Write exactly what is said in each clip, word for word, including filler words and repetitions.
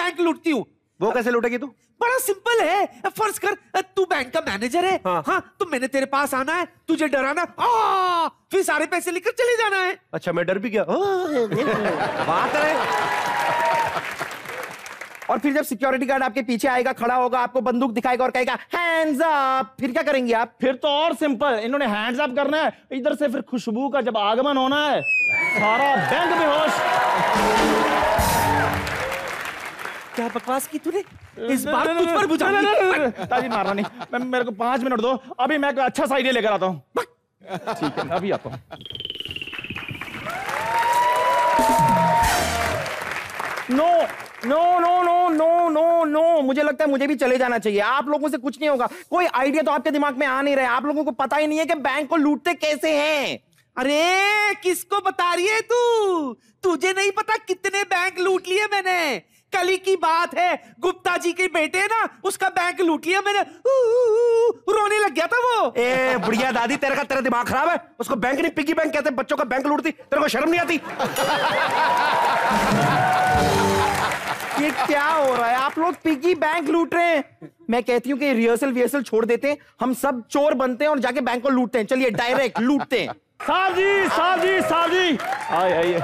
Bank लूटती हूँ। वो कैसे लूटेगी तू? बड़ा सिंपल है। फर्ज कर तू बैंक का मैनेजर है। हाँ, हाँ तो मैंने तेरे पास आना है, तुझे डराना, आ, फिर सारे पैसे लेकर चले जाना है। अच्छा मैं डर भी गया। बात है। और फिर जब सिक्योरिटी गार्ड आपके पीछे आएगा, खड़ा होगा, आपको बंदूक दिखाएगा और कहेगा हैंड्स अप, फिर क्या करेंगे आप? फिर तो और सिंपल, इन्होंने हैंड्स अप करना है, इधर से फिर खुशबू का जब आगमन होना है, सारा बैंक बेहोश। क्या बकवास की तूने? इस बार तुझ पर बुझाऊंगी। ताजी मारना नहीं, मैं मेरे को पांच मिनट दो, अभी मैं अच्छा सा आइडिया लेकर आता हूँ। ठीक है अभी आता हूँ। No no no no no no no मुझे लगता है मुझे भी चले जाना चाहिए। आप लोगों से कुछ नहीं होगा, कोई आइडिया तो आपके दिमाग में आ नहीं रहा है। आप लोगों को पता ही नहीं है कि बैंक को लूटते कैसे हैं। अरे किसको बता रही है तू? तुझे नहीं पता कितने बैंक लूट लिए मैंने। कल ही की बात है, गुप्ता जी के बेटे है ना, उसका बैंक लूट लिया मैंने। रोने लग गया था वो। ए बुढ़िया दादी, तेरे का तेरा दिमाग खराब है। उसको बैंक नहीं पिगी बैंक कहते हैं, बच्चों का बैंक लूटती। तेरे को शर्म नहीं आती? ये क्या हो रहा है? आप लोग पिगी बैंक लूट रहे हैं। मैं कहती हूँ कि रिहर्सल विहर्सल छोड़ देते हैं, हम सब चोर बनते हैं और जाके बैंक को लूटते हैं। चलिए डायरेक्ट लूटते हैं। साहब जी, साहब जी, साहब जी, आइए आइए।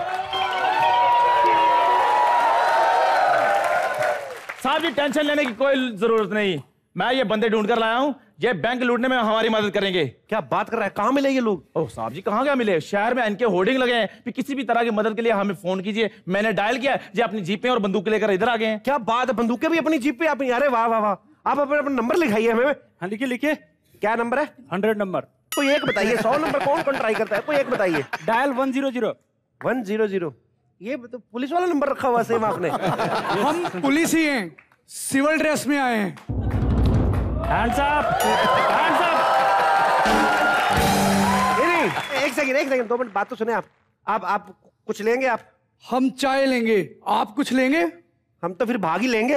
साहब जी टेंशन लेने की कोई जरूरत नहीं, मैं ये बंदे ढूंढ कर लाया हूँ, ये बैंक लूटने में हमारी मदद करेंगे। क्या बात कर रहा है? कहाँ मिले ये लोग? ओह साहब जी कहाँ क्या मिले, शहर में इनके होर्डिंग लगे हैं कि किसी भी तरह की मदद के लिए हमें फोन कीजिए। मैंने डायल किया, ये अपनी जीपें और बंदूकें लेकर इधर आ गए हैं। क्या बात है, बंदूकें भी अपनी जीप पे अपनी? अरे वाह वाह वाह। आप अपना अपना नंबर लिखाइए हमें। हाँ लिखिए लिखिए। क्या नंबर है? Hundred number. कोई एक बताइए। सौ नंबर कौन कौन ट्राई करता है? कोई एक बताइए। Dial one zero zero. One zero zero. ये तो पुलिस वाला नंबर रखा हुआ सेम आपने। हम पुलिस ही हैं, सिविल ड्रेस में आए हैं। Hands up, hands up. नहीं एक सेकंड एक सेकंड दो मिनट बात तो सुने। आप आप आप कुछ लेंगे? आप? हम चाय लेंगे, आप कुछ लेंगे? हम तो फिर भाग ही लेंगे।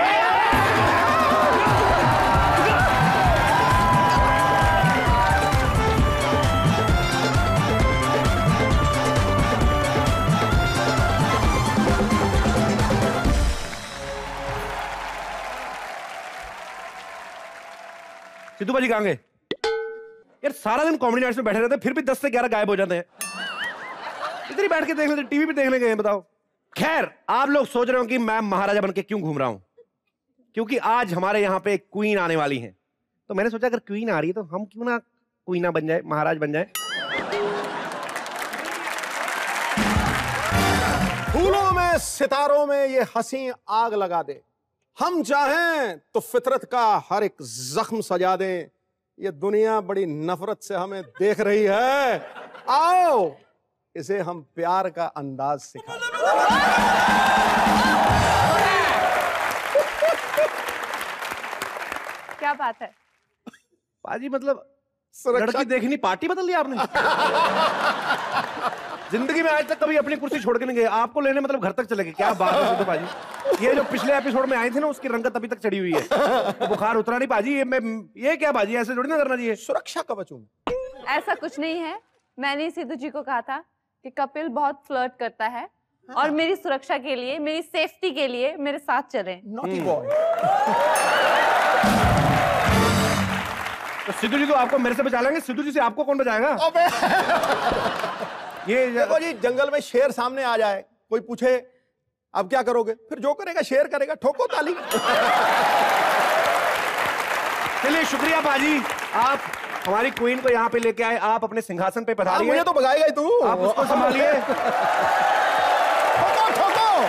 सिद्धू भाजी कहाँ गए? यार सारा दिन कॉमेडी नाइट्स में बैठे रहते हैं, फिर भी दस से ग्यारह गायब हो जाते हैं। इधर ही बैठ के देख लेते, टीवी पे देख लेंगे। बताओ। खैर आप लोग सोच रहे हो कि मैं महाराजा बन के क्यों घूम रहा हूं? क्योंकि आज हमारे यहाँ पे एक क्वीन आने वाली है। तो मैंने सोचा अगर क्वीन आ रही है तो हम क्यों ना क्वीना बन जाए, महाराज बन जाए। फूलों में सितारों में ये हंसी आग लगा दे, हम चाहें तो फितरत का हर एक जख्म सजा दें। ये दुनिया बड़ी नफरत से हमें देख रही है, आओ इसे हम प्यार का अंदाज सिखा दें। क्या बात है पाजी? मतलब लड़की देखनी पार्टी बदल ली आपने। जिंदगी में आज तक कभी अपनी कुर्सी छोड़ के नहीं गए, आपको लेने मतलब घर तक चले गए। क्या बात है सिद्धू पाजी। ये जो पिछले एपिसोड में आए थे ना, उसकी रंगत अभी तक चढ़ी हुई है, तो बुखार उतरा नहीं पाजी। ये मैं ये क्या बाजी, ऐसे थोड़ी ना करना चाहिए। सुरक्षा कवच हूं। ऐसा कुछ नहीं है, मैंने सिद्धू जी को कहा था कि कपिल बहुत फ्लर्ट करता है और मेरी सुरक्षा के लिए, मेरी सेफ्टी के लिए मेरे साथ चले। Naughty boy. तो सिद्धू जी तो आपको मेरे से बचा लेंगे, सिद्धू जी से आपको कौन बचाएगा? ये देखो जी, जंगल में शेर सामने आ जाए, कोई पूछे अब क्या करोगे, फिर जो करेगा शेर करेगा, ठोको ताली। चलिए शुक्रिया बाजी, आप हमारी क्वीन को यहाँ पे लेके आए, आप अपने सिंहासन पे पधारिए। मुझे तो भगाएगा ही तू, आप उसको संभालिए। ठोको ठोको।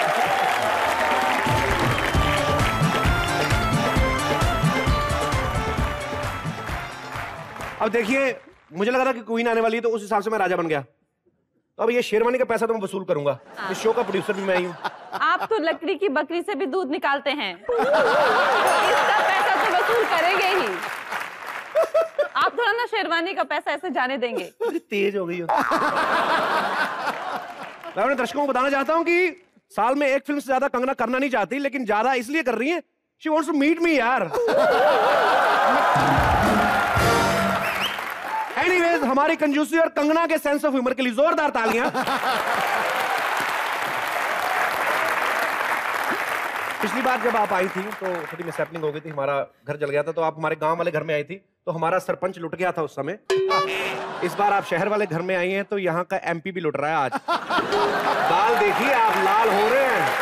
अब देखिए, मुझे लगा था कि क्वीन आने वाली है, तो उस हिसाब से मैं राजा बन गया। तो अब ये शेरवानी का पैसा तो मैं वसूल करूंगा। इस शो का प्रोड्यूसर भी मैं ही हूँ। आप तो लकड़ी की बकरी से भी दूध निकालते हैं, इसका पैसा तो वसूल करेंगे ही। आप थोड़ा ना शेरवानी का पैसा ऐसे जाने देंगे। बड़ी तेज हो गई हो। मैं अपने दर्शकों को बताना चाहता हूँ कि साल में एक फिल्म से ज्यादा कंगना करना नहीं चाहती, लेकिन ज्यादा इसलिए कर रही है, she wants to meet me यार। एनीवेज, हमारी कंजूसी और कंगना के सेंस ऑफ ह्यूमर के लिए जोरदार तालियां। पिछली बार जब आप आई थी तो थोड़ी मिसहैपनिंग हो गई थी, हमारा घर जल गया था, तो आप हमारे गांव वाले घर में आई थी, तो हमारा सरपंच लुट गया था उस समय। इस बार आप शहर वाले घर में आई हैं तो यहाँ का एमपी भी लुट रहा है आज। बाल देखिए आप लाल हो रहे हैं।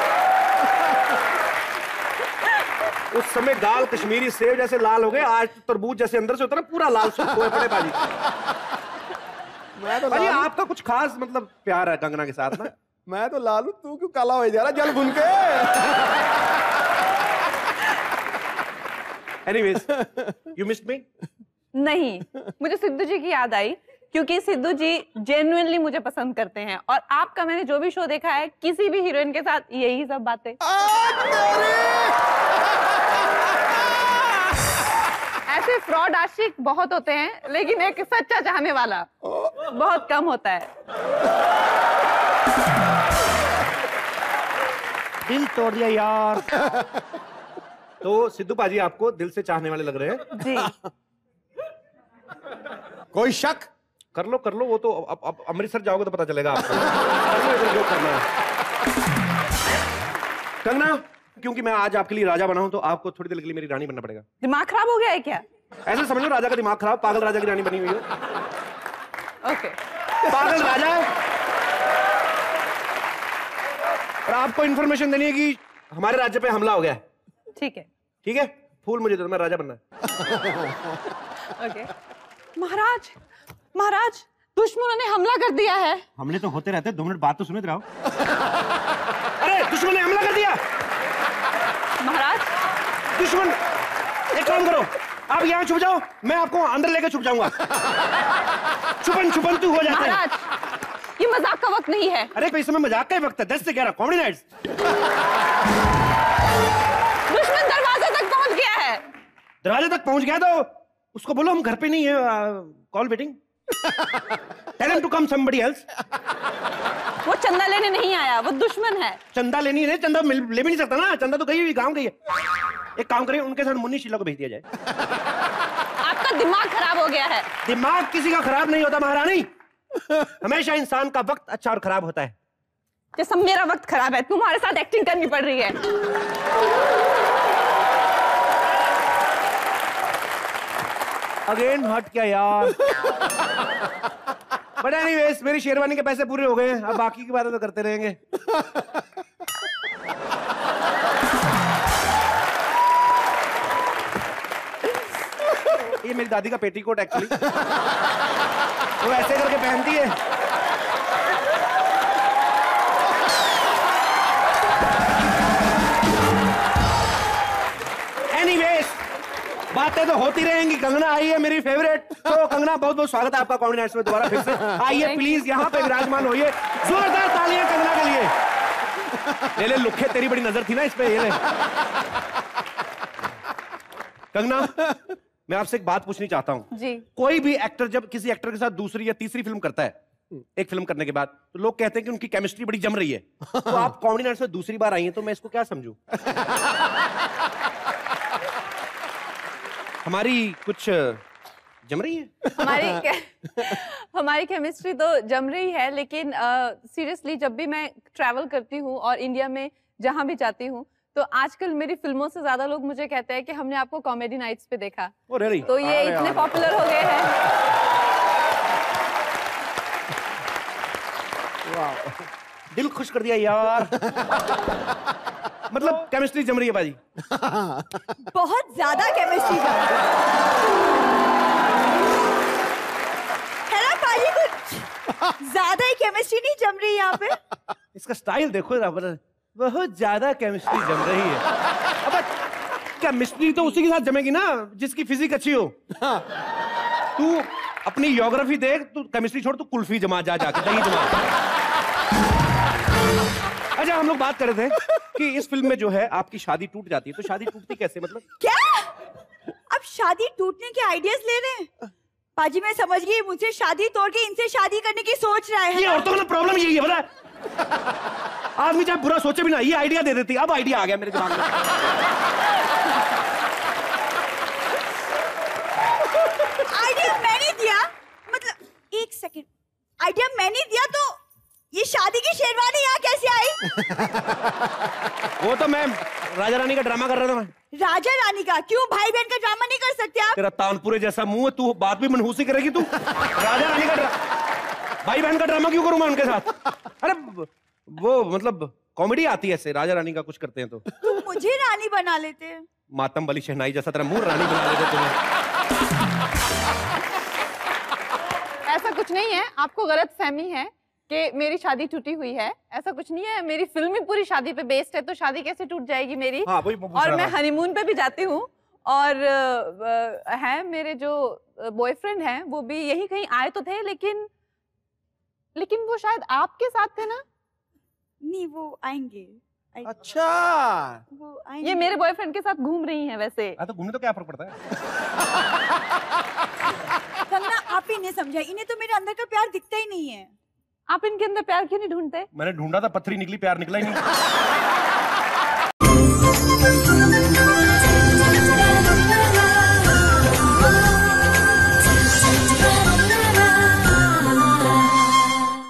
उस समय गाल कश्मीरी सेब जैसे लाल हो गए, आज तो तरबूज जैसे अंदर से होता ना पूरा लाल सुख हुए पड़े बाजी। मैं तो भाई लालू आपका कुछ खास मतलब प्यार है कंगना के साथ ना? मैं तो लालू, तू क्यों काला हो जा रहा जल भुन के? Anyways, you missed me? नहीं, मुझे सिद्धू जी की याद आई क्योंकि सिद्धू जी जेन्युइनली मुझे पसंद करते हैं और आपका मैंने जो भी शो देखा है किसी भी हीरोइन के साथ यही सब बातें। ऐसे फ्रॉड आशिक बहुत होते हैं लेकिन एक सच्चा चाहने वाला बहुत कम होता है। दिल तोड़ दिया यार। तो सिद्धू पाजी आपको दिल से चाहने वाले लग रहे हैं जी। कोई शक? कर लो कर लो, वो तो अब अब अमृतसर जाओगे तो पता चलेगा आपको। कर लो इधर जो करना है। कंगना, क्योंकि मैं आज आपके लिए राजा बना हूं तो आपको थोड़ी देर के लिए मेरी रानी बनना पड़ेगा। दिमाग खराब हो गया है क्या? ऐसे समझ लो राजा का दिमाग खराब, पागल राजा की रानी बनी हुई हो। ओके। पागल राजा। और आपको इंफॉर्मेशन देनी है कि हमारे राज्य पे हमला हो गया है। ठीक है। ठीक है, फूल मुझे दो, मैं राजा बनना है। ओके। महाराज, महाराज, दुश्मनों ने हमला कर दिया है। हमले तो होते रहते, दो मिनट बात तो सुने रहो। अरे दुश्मन ने हमला कर दिया। महाराज, दुश्मन, एक काम करो, आप यहाँ छुप जाओ, मैं आपको अंदर लेकर छुप जाऊंगा। छुपन छुपन तू हो जाता है। महाराज, ये मजाक का वक्त नहीं है। अरे इस समय मजाक का ही वक्त है, दस से ग्यारह कॉमेडी नाइट्स। दुश्मन दरवाजे तक पहुंच गया है। दरवाजे तक पहुंच गया तो उसको बोलो हम घर पे नहीं है, call waiting. Tell him to come somebody else. वो चंदा लेने नहीं आया, वो दुश्मन है। चंदा लेनी है, चंदा मिल, ले भी नहीं सकता ना, चंदा तो गई हुई गांव गई है। एक काम करें, उनके साथ मुन्नी शीला को भेज दिया जाए। आपका दिमाग खराब हो गया है। दिमाग किसी का खराब नहीं होता महारानी, हमेशा इंसान का वक्त अच्छा और खराब होता है। जैसा मेरा वक्त खराब है, तुम्हारे साथ एक्टिंग करनी पड़ रही है। अगेन हट क्या यार। बट एनीवेज, मेरी शेरवानी के पैसे पूरे हो गए हैं, अब बाकी की बातें तो करते रहेंगे। ये मेरी दादी का पेटीकोट एक्चुअली, वो ऐसे करके पहनती है। एनीवेज, बातें तो होती रहेंगी। कंगना आई है मेरी फेवरेट, तो कंगना बहुत बहुत स्वागत है आपका कॉमेडी नाइट्स में दोबारा फिर से। आइए प्लीज यहाँ पे विराजमान होइए, जोरदार तालियां कंगना के लिए। ले ले लुखे, तेरी बड़ी नजर थी ना इस पे, ये ले। कंगना, मैं आपसे एक बात पूछनी चाहता हूँ जी। कोई भी एक्टर जब किसी एक्टर के साथ दूसरी या तीसरी फिल्म करता है, एक फिल्म करने के बाद, तो लोग कहते हैं कि उनकी केमिस्ट्री बड़ी जम रही है। तो आप कॉमेडी नाइट्स में दूसरी बार आई हैं, तो मैं इसको क्या समझूं? हमारी कुछ जम रही है? हमारी हमारी केमिस्ट्री तो जम रही है, लेकिन सीरियसली uh, जब भी मैं ट्रैवल करती हूँ और इंडिया में जहाँ भी जाती हूँ, तो आजकल मेरी फिल्मों से ज्यादा लोग मुझे कहते हैं कि हमने आपको कॉमेडी नाइट्स पे देखा। oh, really? तो ये इतने पॉपुलर हो गए हैं। दिल खुश कर दिया यार। मतलब केमिस्ट्री जम रही है बाजी। बहुत ज्यादा केमिस्ट्री जम रही है ना पाजी, कुछ ज्यादा ही केमिस्ट्री नहीं जम रही यहाँ पे? इसका स्टाइल देखो जरा, बहुत ज्यादा केमिस्ट्री जम रही है। अब केमिस्ट्री तो उसी के साथ जमेगी ना जिसकी फिजिक अच्छी हो। तू अपनी ज्योग्राफी देख, तू केमिस्ट्री छोड़, तू कुल्फी जमा जा जाके, दही जमा। अच्छा, हम लोग बात कर रहे थे कि इस फिल्म में जो है आपकी शादी टूट जाती है, तो शादी टूटती कैसे? मतलब क्या अब शादी टूटने के आइडियाज ले रहे हैं? पाजी मैं समझ गई, मुझसे शादी तोड़ के इनसे शादी करने की सोच रहा है। ये औरतों का प्रॉब्लम यही है, पता? आदमी चाहे बुरा सोचे भी ना, ये आइडिया दे देती। अब आइडिया आ गया मेरे दिमाग में। आइडिया मैंने दिया? मतलब एक सेकंड, आइडिया मैंने दिया तो ये शादी की शेरवानी यहाँ कैसे आई? वो तो मैं राजा रानी का ड्रामा कर रहा था मैं। राजा रानी का? क्यों भाई बहन का ड्रामा नहीं कर सकते आप? तेरा तानपुरे जैसा मुंह है, तू बात भी मनहूसी करेगी तू। राजा रानी का भाई बहन का ड्रामा क्यों करूं मैं उनके साथ? अरे वो मतलब कॉमेडी आती है ऐसे, राजा रानी का कुछ करते हैं तो। तुम मुझे रानी बना लेते। मातम वाली शहनाई जैसा तेरा मुंह रानी बना लेते तुम्हें। ऐसा कुछ नहीं है, आपको गलत फहमी है कि मेरी शादी टूटी हुई है। ऐसा कुछ नहीं है, मेरी फिल्म ही पूरी शादी पे बेस्ड है, तो शादी कैसे टूट जाएगी मेरी? हाँ, वही पूछ और रहा मैं था। हनीमून पे भी जाती हूँ, और अ, है मेरे जो बॉयफ्रेंड हैं वो भी यही कहीं आए तो थे, लेकिन लेकिन वो शायद आपके साथ थे ना? नहीं, वो आएंगे। अच्छा, वो आएंगे। ये मेरे बॉयफ्रेंड के साथ घूम रही हैं वैसे। हाँ, तो घूमने तो क्या फर्क पड़ता है? कंगना, आप ही नहीं समझा, इन्हें तो मेरे अंदर का प्यार दिखता ही नहीं है। आप इनके अंदर प्यार क्यों नहीं ढूंढते? मैंने ढूंढा था, पत्थरी निकली, प्यार निकला ही नहीं।